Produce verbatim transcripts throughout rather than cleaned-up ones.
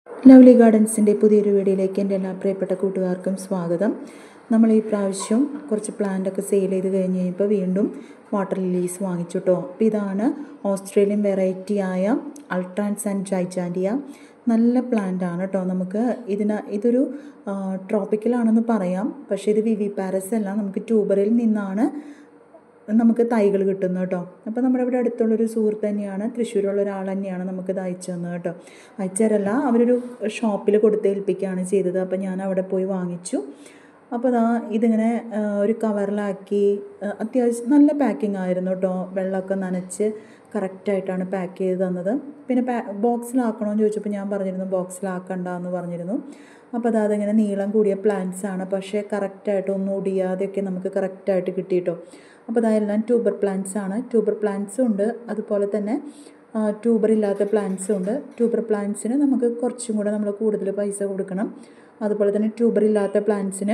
Lovely ഗാർഡൻസിൻ്റെ പുതിയൊരു വീഡിയോയിലേക്ക് എൻ്റെ എല്ലാ പ്രിയപ്പെട്ട കൂട്ടുകാർക്കും സ്വാഗതം. നമ്മൾ ഈ പ്രാവശ്യം കുറച്ച് പ്ലാന്റൊക്കെ സെയിൽ ചെയ്ത് കഴിഞ്ഞ് കഴിഞ്ഞപ്പോൾ വീണ്ടും വാട്ടർ ലില്ലീസ് വാങ്ങിച്ചു കേട്ടോ. അപ്പോൾ ഇതാണ് ഓസ്ട്രേലിയൻ വെറൈറ്റി ആയ അൾട്രാൻസ് ആൻഡ് ജൈജാൻഡിയ. നല്ല പ്ലാന്റ് ആണ് കേട്ടോ. നമുക്ക് ഇതിന് ഇതൊരു ട്രോപ്പിക്കലാണെന്ന് പറയാം, പക്ഷേ ഇത് വിവി പാരസ് അല്ല, നമുക്ക് ട്യൂബറിൽ നിന്നാണ് നമുക്ക് തൈകൾ കിട്ടുന്നത് കേട്ടോ. അപ്പോൾ നമ്മുടെ ഇവിടെ അടുത്തുള്ളൊരു സുഹൃത്ത് തന്നെയാണ്, തൃശ്ശൂരുള്ള ഒരാൾ തന്നെയാണ് നമുക്കിത് അയച്ചു തന്നത് കേട്ടോ. അയച്ചു തരല്ല, അവരൊരു ഷോപ്പിൽ കൊടുത്തേൽപ്പിക്കുകയാണ് ചെയ്തത്. അപ്പോൾ ഞാൻ അവിടെ പോയി വാങ്ങിച്ചു. അപ്പോൾ അതാ ഇതിങ്ങനെ ഒരു കവറിലാക്കി, അത്യാവശ്യം നല്ല പാക്കിംഗ് ആയിരുന്നു കേട്ടോ. വെള്ളമൊക്കെ നനച്ച് കറക്റ്റായിട്ടാണ് പാക്ക് ചെയ്ത് തന്നത്. പിന്നെ പാ ബോക്സിലാക്കണമെന്ന് ചോദിച്ചപ്പോൾ ഞാൻ പറഞ്ഞിരുന്നു ബോക്സിലാക്കണ്ട എന്ന് പറഞ്ഞിരുന്നു. അപ്പോൾ അത് അതിങ്ങനെ നീളം കൂടിയ പ്ലാന്റ്സ് ആണ്, പക്ഷേ കറക്റ്റായിട്ട് ഒന്നും ഒടിയാതെയൊക്കെ നമുക്ക് കറക്റ്റായിട്ട് കിട്ടിയിട്ടോ. അപ്പോൾ അതെല്ലാം ട്യൂബർ പ്ലാന്റ്സ് ആണ്. ട്യൂബർ പ്ലാന്റ്സും ഉണ്ട്, അതുപോലെ തന്നെ ട്യൂബർ ഇല്ലാത്ത പ്ലാന്റ്സും ഉണ്ട്. ട്യൂബർ പ്ലാന്റ്സിന് നമുക്ക് കുറച്ചും കൂടെ നമ്മൾ കൂടുതൽ പൈസ കൊടുക്കണം. അതുപോലെ തന്നെ ട്യൂബർ ഇല്ലാത്ത പ്ലാന്റ്സിന്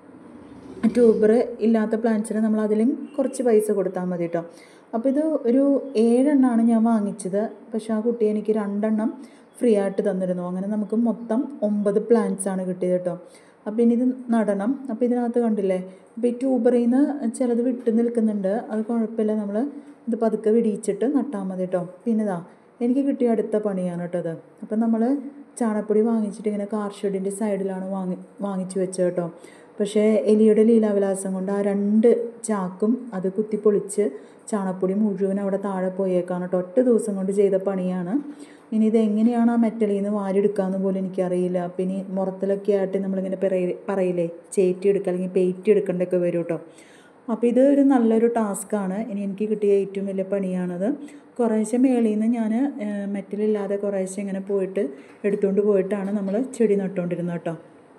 ട്യൂബർ ഇല്ലാത്ത പ്ലാന്റ്സിന് നമ്മൾ അതിലും കുറച്ച് പൈസ കൊടുത്താൽ മതി കേട്ടോ. അപ്പോൾ ഇത് ഒരു ഏഴെണ്ണമാണ് ഞാൻ വാങ്ങിച്ചത്, പക്ഷേ ആ കുട്ടി എനിക്ക് രണ്ടെണ്ണം ഫ്രീ ആയിട്ട് തന്നിരുന്നു. അങ്ങനെ നമുക്ക് മൊത്തം ഒമ്പത് പ്ലാന്റ്സ് ആണ് കിട്ടിയത് കേട്ടോ. അപ്പോൾ ഇനി ഇത് നടണം. അപ്പോൾ ഇതിനകത്ത് കണ്ടില്ലേ, അപ്പോൾ ഈ ട്യൂബറിൽ നിന്ന് ചിലത് വിട്ട് നിൽക്കുന്നുണ്ട്, അത് കുഴപ്പമില്ല, നമ്മൾ ഇത് പതുക്കെ വിടിയിച്ചിട്ട് നട്ടാൽ മതി കേട്ടോ. പിന്നെ ഇതാ എനിക്ക് കിട്ടിയ അടുത്ത പണിയാണ് കേട്ടോ അത്. അപ്പം നമ്മൾ ചാണകപ്പൊടി വാങ്ങിച്ചിട്ട് ഇങ്ങനെ കാർ ഷെഡിൻ്റെ സൈഡിലാണ് വാങ്ങി വാങ്ങിച്ചു വെച്ചത് കേട്ടോ. പക്ഷേ എലിയുടെ ലീലാവിലാസം കൊണ്ട് ആ രണ്ട് ചാക്കും അത് കുത്തിപ്പൊളിച്ച് ചാണകപ്പൊടി മുഴുവൻ അവിടെ താഴെ പോയേക്കാണ് കേട്ടോ. ഒറ്റ ദിവസം കൊണ്ട് ചെയ്ത പണിയാണ്. ഇനി ഇതെങ്ങനെയാണ് ആ മെറ്റലിൽ നിന്ന് വാരിയെടുക്കാമെന്ന് പോലും എനിക്കറിയില്ല. അപ്പം ഇനി മുറത്തിലൊക്കെ ആയിട്ട് നമ്മളിങ്ങനെ പറയ പറയില്ലേ ചേറ്റി എടുക്കുക അല്ലെങ്കിൽ പെയിറ്റ് എടുക്കേണ്ടതൊക്കെ വരും കേട്ടോ. അപ്പോൾ ഇത് ഒരു നല്ലൊരു ടാസ്ക്കാണ്. ഇനി എനിക്ക് കിട്ടിയ ഏറ്റവും വലിയ പണിയാണത്. കുറേശ്ശെ മേളിൽ നിന്ന് ഞാൻ മെറ്റലില്ലാതെ കുറേശ്ശെ ഇങ്ങനെ പോയിട്ട് എടുത്തുകൊണ്ട് പോയിട്ടാണ് നമ്മൾ ചെടി നട്ടുകൊണ്ടിരുന്നത് കേട്ടോ.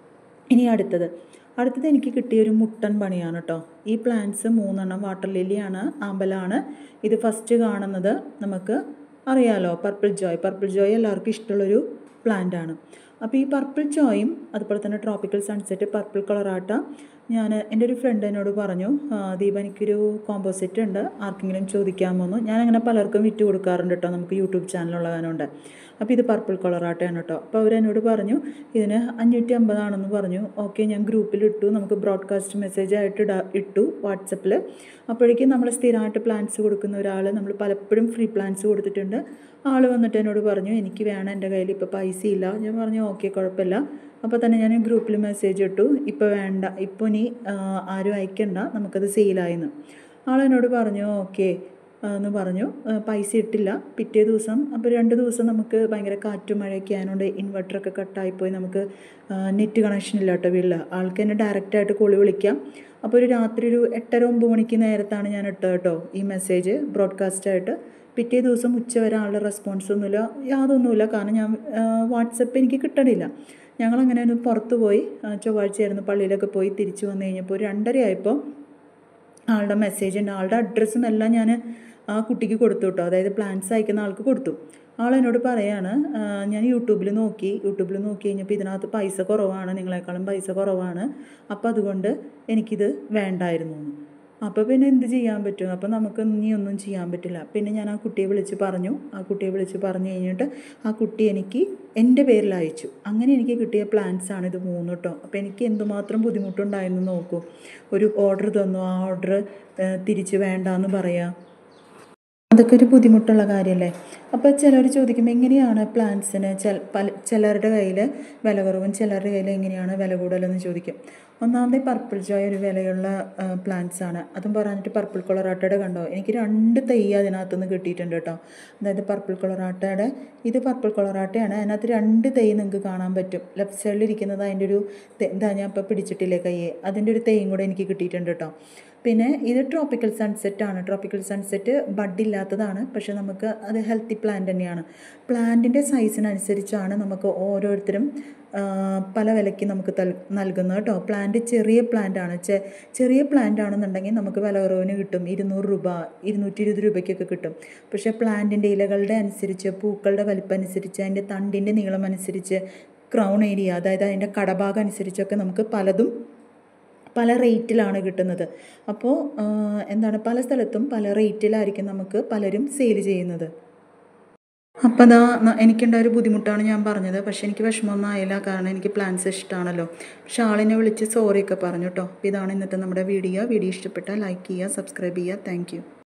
ഇനി അടുത്തത് അടുത്തത് എനിക്ക് കിട്ടിയൊരു മുട്ടൻ പണിയാണ് കേട്ടോ. ഈ പ്ലാന്റ്സ് മൂന്നെണ്ണം വാട്ടർ ലില്ലിയാണ്, ആമ്പലാണ്. ഇത് ഫസ്റ്റ് കാണുന്നത് നമുക്ക് അറിയാലോ, പർപ്പിൾ ജോയ്. പർപ്പിൾ ജോയ് എല്ലാവർക്കും ഇഷ്ടമുള്ളൊരു പ്ലാന്റ് ആണ്. അപ്പോൾ ഈ പർപ്പിൾ ജോയും അതുപോലെ തന്നെ ട്രോപ്പിക്കൽ സൺസെറ്റ് പർപ്പിൾ കളറാട്ട ഞാൻ എൻ്റെ ഒരു ഫ്രണ്ട് എന്നോട് പറഞ്ഞു, ദീപ എനിക്കൊരു കോമ്പോസിറ്റ് ഉണ്ട്, ആർക്കെങ്കിലും ചോദിക്കാമോ എന്ന്. ഞാനങ്ങനെ പലർക്കും വിറ്റ് കൊടുക്കാറുണ്ട് കേട്ടോ, നമുക്ക് യൂട്യൂബ് ചാനലുള്ളവനുണ്ട്. അപ്പോൾ ഇത് പർപ്പിൾ കളറാട്ടയാണ് കേട്ടോ. അപ്പോൾ അവരെന്നോട് പറഞ്ഞു ഇതിന് അഞ്ഞൂറ്റി അമ്പതാണെന്ന് പറഞ്ഞു. ഓക്കെ, ഞാൻ ഗ്രൂപ്പിലിട്ടു, നമുക്ക് ബ്രോഡ്കാസ്റ്റ് മെസ്സേജ് ആയിട്ട് ഇടാ ഇട്ടു വാട്സപ്പിൽ. അപ്പോഴേക്കും നമ്മൾ സ്ഥിരമായിട്ട് പ്ലാൻസ് കൊടുക്കുന്ന ഒരാൾ, നമ്മൾ പലപ്പോഴും ഫ്രീ പ്ലാൻസ് കൊടുത്തിട്ടുണ്ട്, ആൾ വന്നിട്ട് എന്നോട് പറഞ്ഞു എനിക്ക് വേണം, എൻ്റെ കയ്യിൽ ഇപ്പോൾ പൈസ ഇല്ല. ഞാൻ പറഞ്ഞു ഓക്കെ കുഴപ്പമില്ല. അപ്പോൾ തന്നെ ഞാൻ ഗ്രൂപ്പിൽ മെസ്സേജ് ഇട്ടു, ഇപ്പോൾ വേണ്ട, ഇപ്പോൾ ഇനി ആരും അയക്കണ്ട, നമുക്കത് സെയിലായെന്ന്. ആളെന്നോട് പറഞ്ഞു ഓക്കെ എന്ന് പറഞ്ഞു. പൈസ ഇട്ടില്ല. പിറ്റേ ദിവസം അപ്പോൾ രണ്ട് ദിവസം നമുക്ക് ഭയങ്കര കാറ്റും മഴയൊക്കെ ആയതുകൊണ്ട് ഇൻവെർട്ടറൊക്കെ കട്ടായിപ്പോയി, നമുക്ക് നെറ്റ് കണക്ഷൻ ഇല്ല കേട്ടോ വീട്ടിൽ. ആൾക്ക് തന്നെ ഡയറക്റ്റായിട്ട് കോളി വിളിക്കാം. അപ്പോൾ ഒരു രാത്രി ഒരു എട്ടര ഒമ്പത് മണിക്ക് നേരത്താണ് ഞാൻ ഇട്ടത് കേട്ടോ ഈ മെസ്സേജ് ബ്രോഡ്കാസ്റ്റായിട്ട്. പിറ്റേ ദിവസം ഉച്ച വരെ ആളുടെ റെസ്പോൺസ് ഒന്നുമില്ല, യാതൊന്നുമില്ല. കാരണം ഞാൻ വാട്സപ്പ് എനിക്ക് കിട്ടണില്ല. ഞങ്ങളങ്ങനെ ഒന്ന് പുറത്ത് പോയി, ചൊവ്വാഴ്ചയായിരുന്നു, പള്ളിയിലൊക്കെ പോയി തിരിച്ച് വന്നു കഴിഞ്ഞപ്പോൾ ഒരു രണ്ടര ആയപ്പോൾ ആളുടെ മെസ്സേജ് ഉണ്ട്, ആളുടെ അഡ്രസ്സും എല്ലാം ഞാൻ ആ കുട്ടിക്ക് കൊടുത്തു കേട്ടോ, അതായത് പ്ലാൻസ് അയക്കുന്ന ആൾക്ക് കൊടുത്തു. ആളെന്നോട് പറയാണ് ഞാൻ യൂട്യൂബിൽ നോക്കി യൂട്യൂബിൽ നോക്കി കഴിഞ്ഞപ്പോൾ ഇതിനകത്ത് പൈസ കുറവാണ്, നിങ്ങളെക്കാളും പൈസ കുറവാണ്, അപ്പോൾ അതുകൊണ്ട് എനിക്കിത് വേണ്ടായിരുന്നു എന്ന്. അപ്പോൾ പിന്നെ എന്ത് ചെയ്യാൻ പറ്റും, അപ്പോൾ നമുക്ക് ഇനി ഒന്നും ചെയ്യാൻ പറ്റില്ല. പിന്നെ ഞാൻ ആ കുട്ടിയെ വിളിച്ച് പറഞ്ഞു. ആ കുട്ടിയെ വിളിച്ച് പറഞ്ഞു കഴിഞ്ഞിട്ട് ആ കുട്ടി എനിക്ക് എൻ്റെ പേരിൽ അയച്ചു. അങ്ങനെ എനിക്ക് കിട്ടിയ പ്ലാൻസ് ആണ് ഇത് മൂന്ന് കേട്ടോ. അപ്പോൾ എനിക്ക് എന്തുമാത്രം ബുദ്ധിമുട്ടുണ്ടായിരുന്നു നോക്കൂ. ഒരു ഓർഡർ തന്നു, ആ ഓർഡർ തിരിച്ച് വേണ്ടാന്ന് പറയാം, അതൊക്കെ ഒരു ബുദ്ധിമുട്ടുള്ള കാര്യമല്ലേ. അപ്പോൾ ചിലർ ചോദിക്കുമ്പോൾ എങ്ങനെയാണ് പ്ലാന്റ്സിന് ചില പല ചിലരുടെ കയ്യിൽ വില കുറവും ചിലരുടെ കയ്യിൽ എങ്ങനെയാണ് വില കൂടുതലെന്ന് ചോദിക്കും. ഒന്നാമത് പർപ്പിൾ ജോയ് ഒരു വിലയുള്ള പ്ലാന്റ്സ് ആണ്. അതും പറഞ്ഞിട്ട് പർപ്പിൾ കളറാട്ടയുടെ കണ്ടോ, എനിക്ക് രണ്ട് തൈ അതിനകത്തുനിന്ന് കിട്ടിയിട്ടുണ്ട് കേട്ടോ. അതായത് പർപ്പിൾ കളറാട്ടയുടെ ഇത് പർപ്പിൾ കളറാട്ടയാണ്, അതിനകത്ത് രണ്ട് തൈ നിങ്ങൾക്ക് കാണാൻ പറ്റും. ലെഫ്റ്റ് സൈഡിൽ ഇരിക്കുന്നത് അതിൻ്റെ ഒരു എന്താ ഞാൻ ഇപ്പോൾ പിടിച്ചിട്ടില്ലേ കയ്യെ, അതിൻ്റെ ഒരു തൈയും കൂടെ എനിക്ക് കിട്ടിയിട്ടുണ്ട് കേട്ടോ. പിന്നെ ഇത് ട്രോപ്പിക്കൽ സൺസെറ്റ് ആണ്. ട്രോപ്പിക്കൽ സൺസെറ്റ് ബഡില്ലാത്തതാണ്, പക്ഷേ നമുക്ക് അത് ഹെൽത്തി പ്ലാന്റ് തന്നെയാണ്. പ്ലാന്റിൻ്റെ സൈസിനനുസരിച്ചാണ് നമുക്ക് ഓരോരുത്തരും പല വിലയ്ക്ക് നമുക്ക് നൽകുന്നത് കേട്ടോ. പ്ലാന്റ് ചെറിയ പ്ലാന്റ് ആണ്, ചെറിയ പ്ലാന്റ് ആണെന്നുണ്ടെങ്കിൽ നമുക്ക് വില കുറവിന് കിട്ടും, ഇരുന്നൂറ് രൂപ ഇരുന്നൂറ്റി ഇരുപത് രൂപയ്ക്കൊക്കെ കിട്ടും. പക്ഷേ പ്ലാന്റിൻ്റെ ഇലകളുടെ അനുസരിച്ച്, പൂക്കളുടെ വലിപ്പം അനുസരിച്ച്, അതിൻ്റെ തണ്ടിൻ്റെ നീളം അനുസരിച്ച്, ക്രൗൺ ഏരിയ അതായത് അതിൻ്റെ കടഭാഗം അനുസരിച്ചൊക്കെ നമുക്ക് പലതും പല റേറ്റിലാണ് കിട്ടുന്നത്. അപ്പോൾ എന്താണ് പല സ്ഥലത്തും പല റേറ്റിലായിരിക്കും നമുക്ക് പലരും സെയിൽ ചെയ്യുന്നത്. അപ്പോൾ അതാ എനിക്കുണ്ടായ ഒരു ബുദ്ധിമുട്ടാണ് ഞാൻ പറഞ്ഞത്. പക്ഷേ എനിക്ക് വിഷമമൊന്നും ആയില്ല, കാരണം എനിക്ക് പ്ലാന്റ്സ് ഇഷ്ടമാണല്ലോ. പക്ഷേ ആളിനെ വിളിച്ച് സോറിയൊക്കെ പറഞ്ഞു കേട്ടോ. അപ്പോൾ ഇതാണ് ഇന്നത്തെ നമ്മുടെ വീഡിയോ. വീഡിയോ ഇഷ്ടപ്പെട്ടാൽ ലൈക്ക് ചെയ്യുക, സബ്സ്ക്രൈബ് ചെയ്യുക. Thank U.